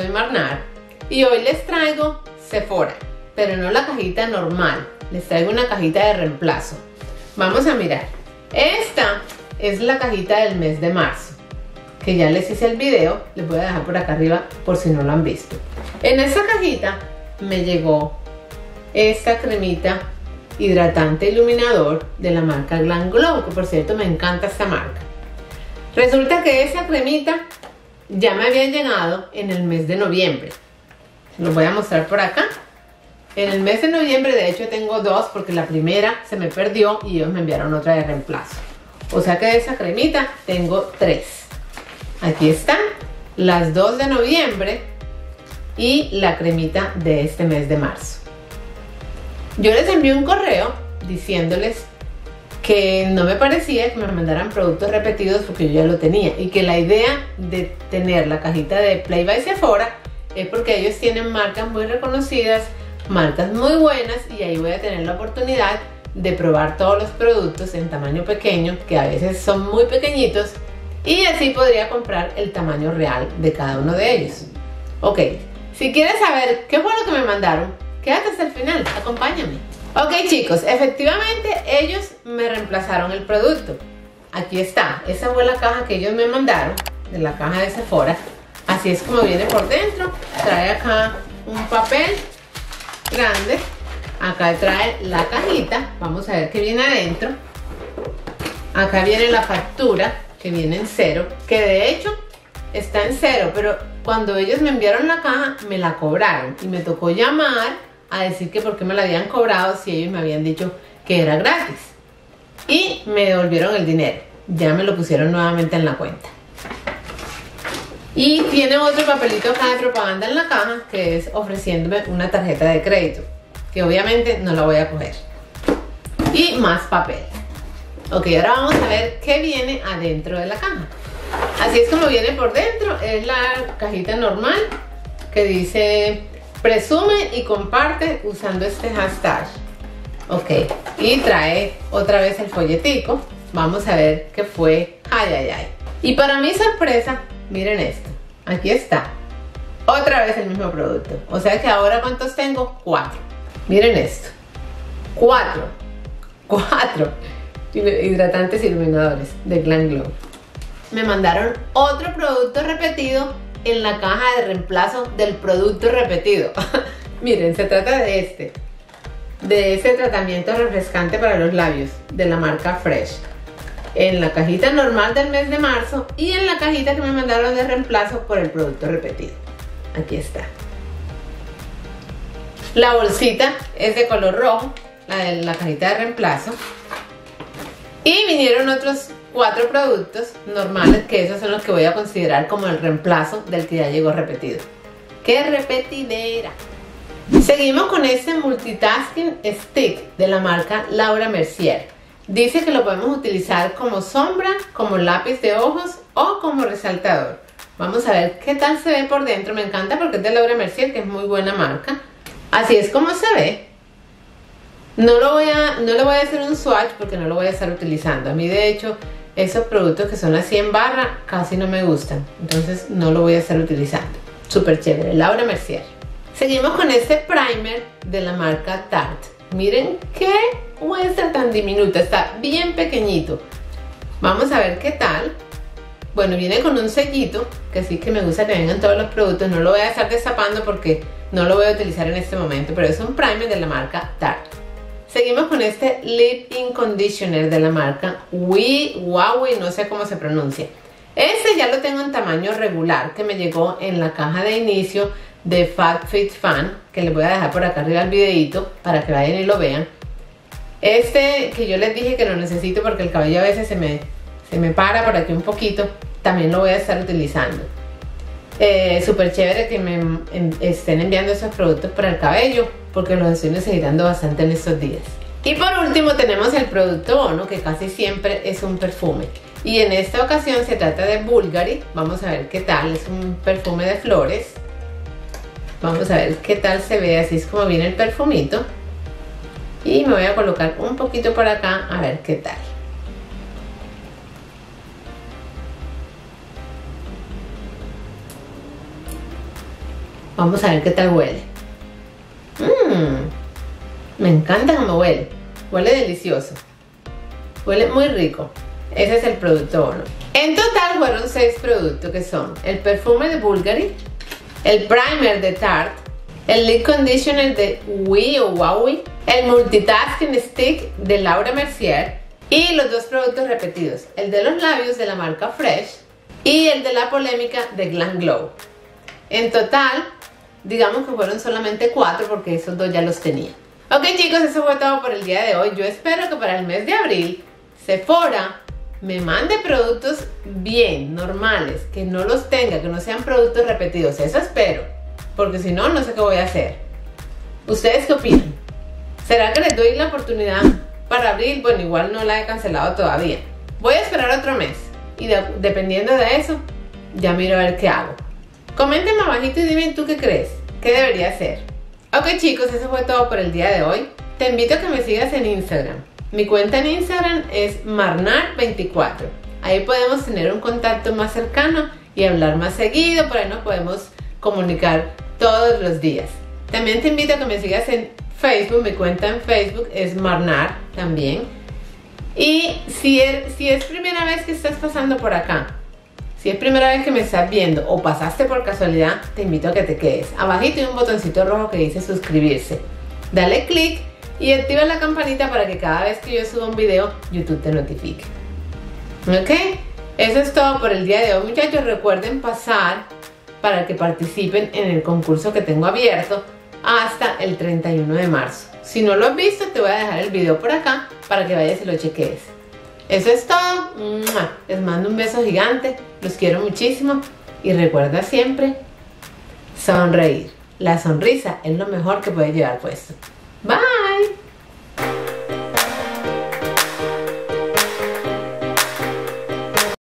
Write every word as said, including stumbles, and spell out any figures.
soy Marnar y hoy les traigo Sephora, pero no la cajita normal, les traigo una cajita de reemplazo. Vamos a mirar, esta es la cajita del mes de marzo, que ya les hice el video, les voy a dejar por acá arriba por si no lo han visto. En esta cajita me llegó esta cremita hidratante iluminador de la marca Glam Glow, que por cierto me encanta esta marca. Resulta que esa cremita ya me había llegado en el mes de noviembre. Los voy a mostrar por acá. En el mes de noviembre, de hecho tengo dos porque la primera se me perdió y ellos me enviaron otra de reemplazo. O sea que de esa cremita tengo tres. Aquí están las dos de noviembre y la cremita de este mes de marzo. Yo les envié un correo diciéndoles que no me parecía que me mandaran productos repetidos porque yo ya lo tenía y que la idea de tener la cajita de Play by Sephora es porque ellos tienen marcas muy reconocidas, marcas muy buenas, y ahí voy a tener la oportunidad de probar todos los productos en tamaño pequeño, que a veces son muy pequeñitos, y así podría comprar el tamaño real de cada uno de ellos. Ok, si quieres saber qué fue lo que me mandaron, quédate hasta el final, acompáñame. Ok chicos, efectivamente ellos me reemplazaron el producto. Aquí está, esa fue la caja que ellos me mandaron, de la caja de Sephora. Así es como viene por dentro. Trae acá un papel grande. Acá trae la cajita. Vamos a ver qué viene adentro. Acá viene la factura, que viene en cero, que de hecho está en cero, pero cuando ellos me enviaron la caja me la cobraron y me tocó llamar a decir que por qué me la habían cobrado si ellos me habían dicho que era gratis, y me devolvieron el dinero. Ya me lo pusieron nuevamente en la cuenta. Y tiene otro papelito acá de propaganda en la caja, que es ofreciéndome una tarjeta de crédito, que obviamente no la voy a coger. Y más papel. Ok, ahora vamos a ver qué viene adentro de la caja. Así es como viene por dentro. Es la cajita normal que dice presume y comparte usando este hashtag. Ok, y trae otra vez el folletico. Vamos a ver qué fue. Ay, ay, ay. Y para mi sorpresa, miren esto. Aquí está. Otra vez el mismo producto. O sea que ahora, ¿cuántos tengo? Cuatro. Miren esto. Cuatro. Cuatro. Hidratantes iluminadores de Glam Glow. Me mandaron otro producto repetido en la caja de reemplazo del producto repetido. Miren, se trata de este, de ese tratamiento refrescante para los labios de la marca Fresh, en la cajita normal del mes de marzo y en la cajita que me mandaron de reemplazo por el producto repetido. Aquí está. La bolsita es de color rojo, la de la cajita de reemplazo, y vinieron otros cuatro productos normales, que esos son los que voy a considerar como el reemplazo del que ya llegó repetido. ¡Qué repetidera! Seguimos con este Multitasking Stick de la marca Laura Mercier. Dice que lo podemos utilizar como sombra, como lápiz de ojos o como resaltador. Vamos a ver qué tal se ve por dentro. Me encanta porque es de Laura Mercier, que es muy buena marca. Así es como se ve. No lo voy a, no le voy a hacer un swatch porque no lo voy a estar utilizando. A mí de hecho esos productos que son así en barra casi no me gustan, entonces no lo voy a estar utilizando. Súper chévere, Laura Mercier. Seguimos con este primer de la marca Tarte. Miren qué muestra tan diminuta, está bien pequeñito. Vamos a ver qué tal. Bueno, viene con un sellito, que sí que me gusta que vengan todos los productos. No lo voy a estar destapando porque no lo voy a utilizar en este momento, pero es un primer de la marca Tarte. Seguimos con este Lip In Conditioner de la marca Huawei, no sé cómo se pronuncia. Este ya lo tengo en tamaño regular, que me llegó en la caja de inicio de FabFitFun, que les voy a dejar por acá arriba el videito para que vayan y lo vean. Este que yo les dije que lo necesito porque el cabello a veces se me, se me para por aquí un poquito, también lo voy a estar utilizando. Eh, Súper chévere que me en, estén enviando esos productos para el cabello, porque los estoy necesitando bastante en estos días. Y por último tenemos el producto bono, que casi siempre es un perfume, y en esta ocasión se trata de Bulgari. Vamos a ver qué tal, es un perfume de flores. Vamos a ver qué tal se ve, así es como viene el perfumito. Y me voy a colocar un poquito por acá a ver qué tal. Vamos a ver qué tal huele. Mmm, me encanta cómo huele. Huele delicioso. Huele muy rico. Ese es el producto bono. En total fueron seis productos que son el perfume de Bulgari, el primer de Tarte, el lip conditioner de Oui o Wowie, el multitasking stick de Laura Mercier y los dos productos repetidos, el de los labios de la marca Fresh y el de la polémica de Glam Glow. En total, digamos que fueron solamente cuatro porque esos dos ya los tenía. Ok chicos, eso fue todo por el día de hoy. Yo espero que para el mes de abril Sephora me mande productos bien, normales, que no los tenga, que no sean productos repetidos. Eso espero, porque si no, no sé qué voy a hacer. ¿Ustedes qué opinan? ¿Será que les doy la oportunidad para abril? Bueno, igual no la he cancelado todavía. Voy a esperar otro mes y de, dependiendo de eso, ya miro a ver qué hago. Coméntenme abajito y dime tú qué crees, qué debería hacer. Ok chicos, eso fue todo por el día de hoy. Te invito a que me sigas en Instagram. Mi cuenta en Instagram es marnar veinticuatro. Ahí podemos tener un contacto más cercano y hablar más seguido. Por ahí nos podemos comunicar todos los días. También te invito a que me sigas en Facebook. Mi cuenta en Facebook es Marnar también. Y si es, si es primera vez que estás pasando por acá, si es primera vez que me estás viendo o pasaste por casualidad, te invito a que te quedes. Abajito hay un botoncito rojo que dice suscribirse. Dale clic y activa la campanita para que cada vez que yo suba un video, YouTube te notifique. ¿Ok? Eso es todo por el día de hoy, muchachos. Recuerden pasar para que participen en el concurso que tengo abierto hasta el treinta y uno de marzo. Si no lo has visto, te voy a dejar el video por acá para que vayas y lo cheques. Eso es todo. Les mando un beso gigante. Los quiero muchísimo. Y recuerda siempre sonreír. La sonrisa es lo mejor que puedes llevar puesto.